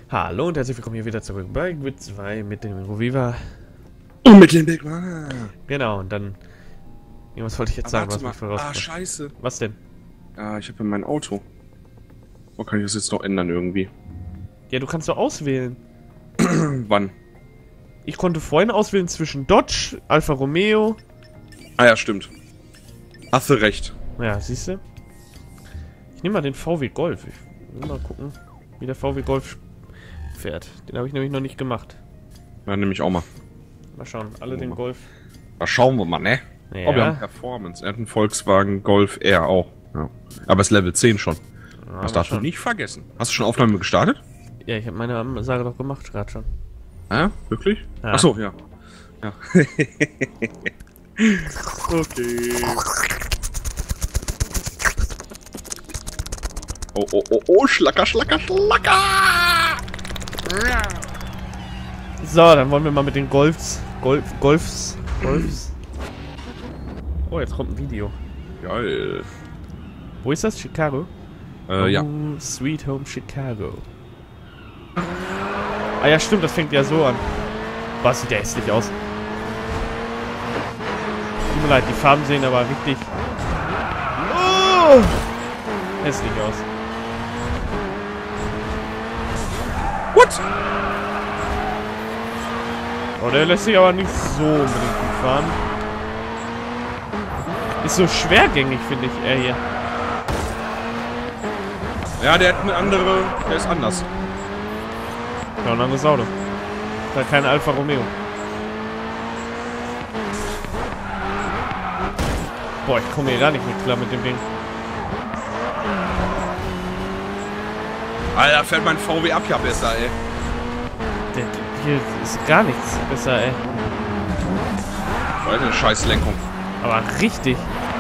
Hallo und herzlich willkommen hier wieder zurück bei Grid 2 mit dem Roviva. Und mit dem Big Man. Genau, und dann... Was wollte ich jetzt sagen, was mich vorausgebracht? Scheiße. Was denn? Ja, ich habe ja mein Auto. Wo kann ich das jetzt noch ändern irgendwie? Ja, du kannst doch auswählen. Wann? Ich konnte vorhin auswählen zwischen Dodge, Alfa Romeo... Ah ja, stimmt. Hast du recht. Ja, siehst du? Ich nehme mal den VW Golf. Ich will mal gucken, wie der VW Golf fährt. Den habe ich nämlich noch nicht gemacht. Ja, nehme ich auch mal. Mal schauen, alle den Golf. Da schauen wir mal, ne? Ja. Oh, wir haben Performance. Er hat einen Volkswagen Golf R auch. Ja. Aber es ist Level 10 schon. Ja, Das darfst du nicht vergessen. Hast du schon Aufnahme gestartet? Ja, ich habe meine Ansage doch gemacht, gerade schon. Ja, wirklich? Ja. Achso, ja. Ja. Okay. Oh, oh, oh, oh, Schlacker, Schlacker, Schlacker! So, dann wollen wir mal mit den Golfs. Oh, jetzt kommt ein Video. Geil. Wo ist das? Chicago? Ja. Sweet Home Chicago. Ah ja, stimmt, das fängt ja so an. Boah, sieht ja hässlich aus. Tut mir leid, die Farben sehen aber richtig hässlich aus. What? Oh, der lässt sich aber nicht so unbedingt gut fahren. Ist so schwergängig, finde ich, er hier. Ja, der hat eine andere. Der ist anders. Ja, ein anderes Auto. Da kein Alfa Romeo. Boah, ich komme hier gar nicht mit klar mit dem Ding. Alter, fährt mein VW ab ja besser, ey. Hier ist gar nichts besser, ey. Voll eine Scheißlenkung. Aber richtig.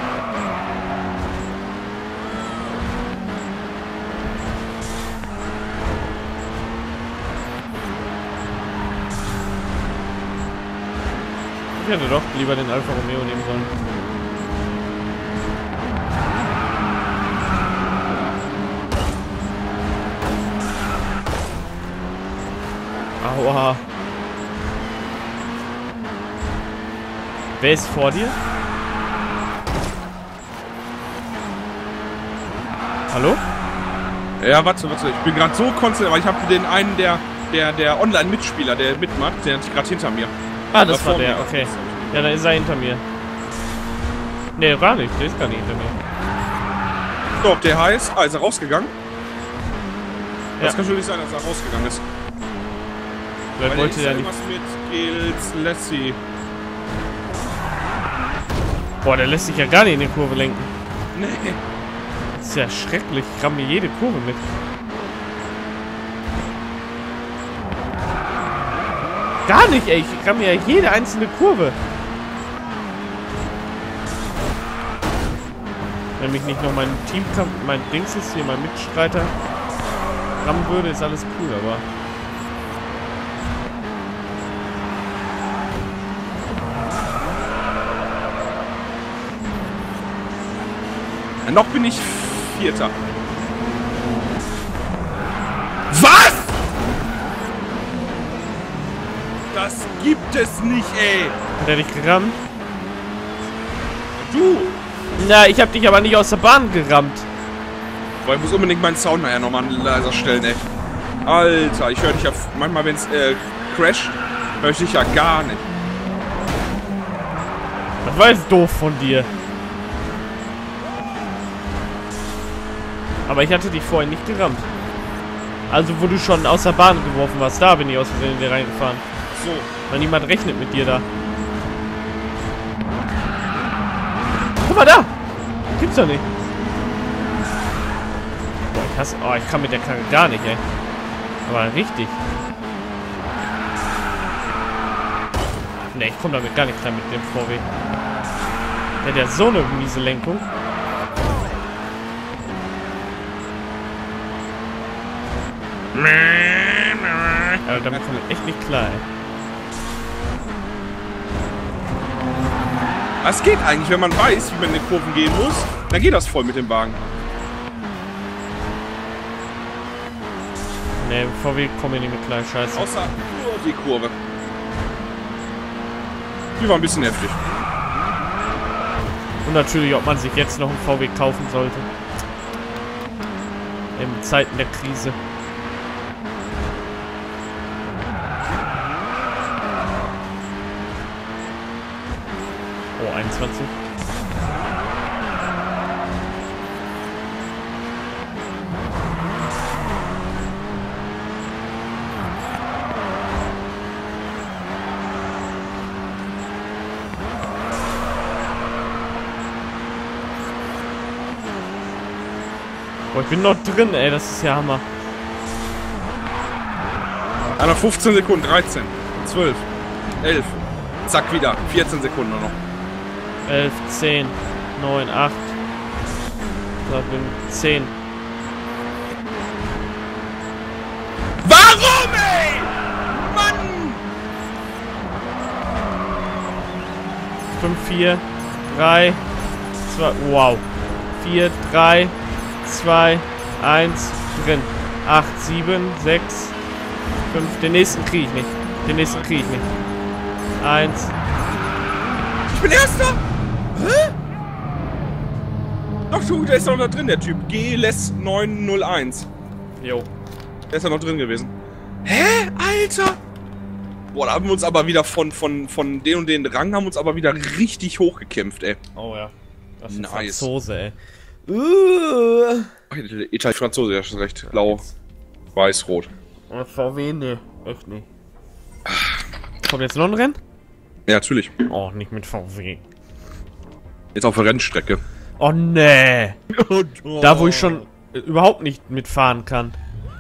Ich hätte doch lieber den Alfa Romeo nehmen sollen. Aua. Wer ist vor dir? Hallo? Ja, warte. Ich bin gerade so konzentriert, aber ich habe den einen, der Online-Mitspieler, der mitmacht, der ist gerade hinter mir. Ah, das war vor der, mir. okay. Ja, da ist er hinter mir. Ne, gar nicht, der ist gar nicht hinter mir. So, der heißt. Ah, ist er rausgegangen? Ja. Das kann schon nicht sein, dass er rausgegangen ist. Wer wollte ja nicht. Was mit Gils Lassie. Boah, der lässt sich ja gar nicht in die Kurve lenken. Nee. Das ist ja schrecklich. Ich ramm mir jede Kurve mit. Gar nicht, ey. Ich ramm mir ja jede einzelne Kurve. Wenn mich nicht noch mein Teamkampf, mein Dings ist hier, mein Mitstreiter rammen würde, ist alles cool, aber... Ja, noch bin ich Vierter. Was? Das gibt es nicht, ey. Hat er dich gerammt? Du. Na, ich hab dich aber nicht aus der Bahn gerammt. Boah, ich muss unbedingt meinen Sound nachher nochmal leiser stellen, ey. Alter, ich höre dich ja manchmal, wenn es crasht, höre ich dich ja gar nicht. Das war jetzt doof von dir. Aber ich hatte dich vorhin nicht gerammt. Also, wo du schon aus der Bahn geworfen warst, da bin ich aus Versehen in dir reingefahren. So. Weil niemand rechnet mit dir da. Guck mal da! Gibt's doch nicht. Boah, ich hasse... Oh, ich kann mit der Karre gar nicht, ey. Aber richtig. Ne, ich komme damit gar nicht klar mit dem VW. Der hat ja so eine miese Lenkung. Aber damit komme ich echt nicht klar, ey. Es geht eigentlich, wenn man weiß, wie man in den Kurven gehen muss, dann geht das voll mit dem Wagen. Ne, VW komme ich nicht mit klein, scheiße. Außer nur die Kurve. Die war ein bisschen heftig. Und natürlich, ob man sich jetzt noch einen VW kaufen sollte. In Zeiten der Krise. Oh, 21. Boah, ich bin noch drin, ey, das ist ja Hammer. Einer 15 Sekunden, 13, 12, 11. Zack, wieder. 14 Sekunden nur noch. 11, 10, 9, 8. Da bin 10. Warum, ey? Mann! 5, 4, 3, 2, wow. 4, 3, 2, 1, drin. 8, 7, 6, 5. Den nächsten kriege ich nicht. Den nächsten kriege ich nicht. 1. Ich bin Erster! Hä? Doch, der ist doch noch drin, der Typ. GLS 901. Jo. Der ist ja noch drin gewesen. Hä? Alter! Boah, da haben wir uns aber wieder von den und den Rang haben uns aber wieder richtig hochgekämpft, ey. Oh ja. Das ist ein Nice. Franzose, ey. Italien, Franzose, ja, schon recht. Blau, weiß, rot. VW, ne. Echt nicht. Kommt jetzt noch ein Rennen? Ja, natürlich. Oh, nicht mit VW. Jetzt auf der Rennstrecke. Oh, nee. Da, wo ich schon überhaupt nicht mitfahren kann.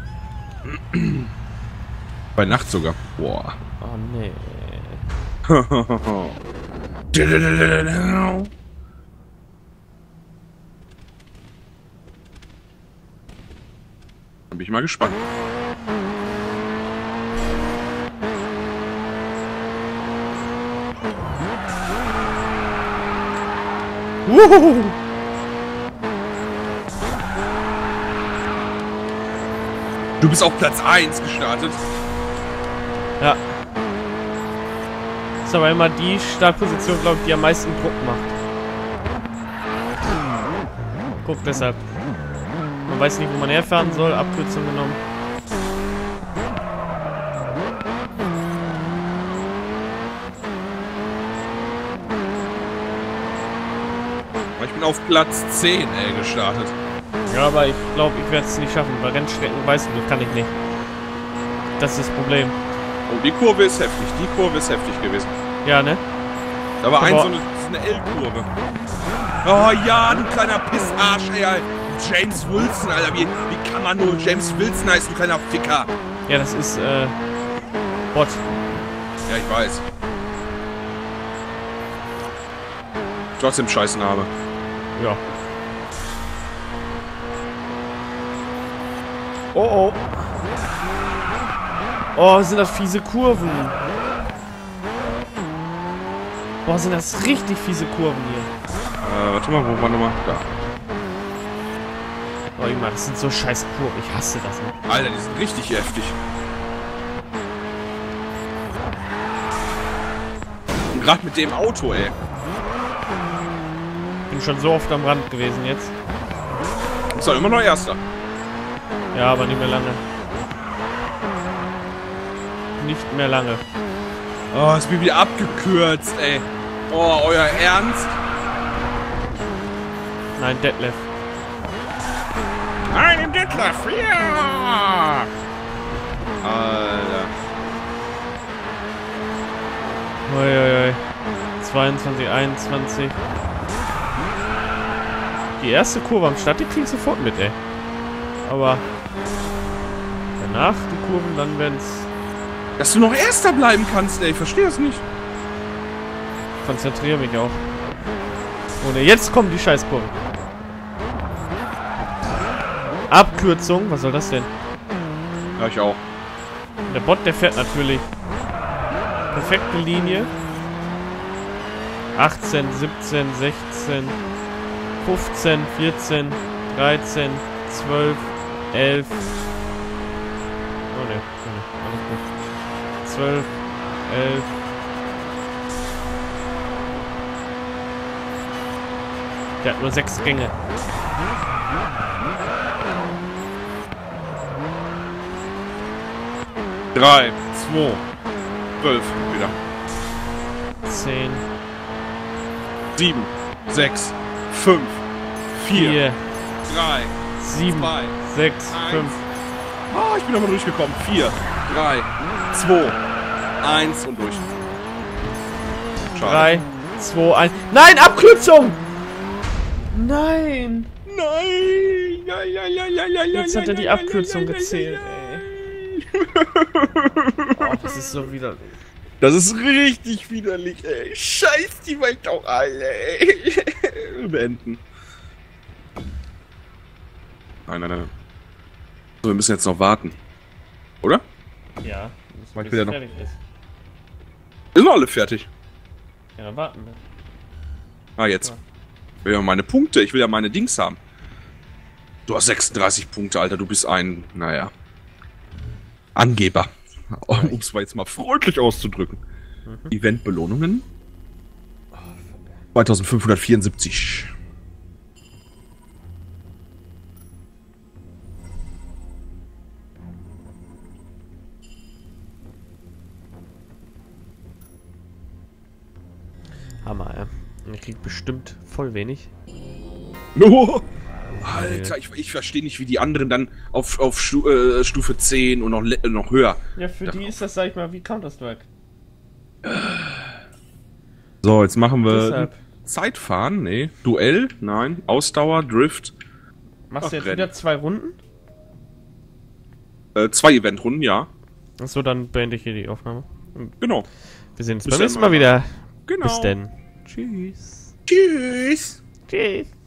Bei Nacht sogar. Boah. Oh, nee. Da bin ich mal gespannt. Wuhu. Du bist auf Platz 1 gestartet. Ja. Ist aber immer die Startposition, glaube ich, die am meisten Druck macht. Guck, deshalb. Man weiß nicht, wo man herfahren soll. Abkürzung genommen. Ich bin auf Platz 10, ey, gestartet. Ja, aber ich glaube, ich werde es nicht schaffen. Bei Rennstrecken, weißt du, das kann ich nicht. Das ist das Problem. Oh, die Kurve ist heftig. Die Kurve ist heftig gewesen. Ja, ne? Da war Aber so eine L-Kurve. Oh ja, du kleiner Pissarsch, ey, Alter. James Wilson, Alter. Wie kann man nur James Wilson heißen, du kleiner Ficker? Ja, das ist, Bot. Ja, ich weiß. Trotzdem Scheißname. Ja. Oh, oh. Oh, sind das fiese Kurven. Boah, sind das richtig fiese Kurven hier. Warte mal, wo war nochmal? Da. Oh, Junge, das sind so scheiß Kurven. Ich hasse das. Ne? Alter, die sind richtig heftig. Und gerade mit dem Auto, ey. Bin schon so oft am Rand gewesen jetzt. Ist doch immer noch Erster. Ja, aber nicht mehr lange. Nicht mehr lange. Oh, ist mir wieder abgekürzt, ey. Oh, euer Ernst? Nein, Detlef. Nein, im Detlef, ja! Alter. Uiuiui. 22, 21. Die erste Kurve am Start, die krieg ich sofort mit, ey. Aber danach die Kurven, dann werden's. Dass du noch Erster bleiben kannst, ey. Ich verstehe das nicht. Konzentriere mich auch. Ohne jetzt kommen die Scheißkurven. Abkürzung, was soll das denn? Ja, ich auch. Der Bot, der fährt natürlich. Perfekte Linie. 18, 17, 16, 15, 14, 13, 12, 11, Oh ne, alles gut. 12, 11. Der hat nur 6 Gänge. Drei, 2, 12, wieder. 10, 7, 6, 5, 4, 4, 3, 7, 2, 6, 5. Ah, ich bin aber durchgekommen. 4, 3, 2, 1 und durch. Schade. 3, 2, 1. Nein, Abkürzung! Nein! Nein! Ja. Jetzt hat er die Abkürzung gezählt, ey. Oh, das ist so widerlich. Das ist richtig widerlich, ey. Scheiß die Welt doch alle, ey. Beenden. Nein. So, wir müssen jetzt noch warten. Oder? Ja, Weil bis ich will ja es noch- fertig ist. Sind wir alle fertig? Ja, dann warten wir. Ah, jetzt. Ja. Ich will ja meine Punkte. Ich will ja meine Dings haben. Du hast 36 Punkte, Alter. Du bist ein, naja, Angeber. Um es mal jetzt mal freundlich auszudrücken. Eventbelohnungen. 2574. Hammer, ey. Und er kriegt bestimmt voll wenig. Oh, Alter, ich verstehe nicht, wie die anderen dann auf Stufe 10 und noch höher. Ja, für die ist das, sag ich mal, wie Counter-Strike. So, jetzt machen wir Deshalb. Zeitfahren, nee. Duell, nein. Ausdauer, Drift. Machst Ach, du jetzt Rennen. wieder 2 Runden? 2 Eventrunden, ja. Achso, dann beende ich hier die Aufnahme. Genau. Wir sehen uns Bis beim dann nächsten Mal wieder. Genau. Bis denn. Tschüss. Tschüss. Tschüss.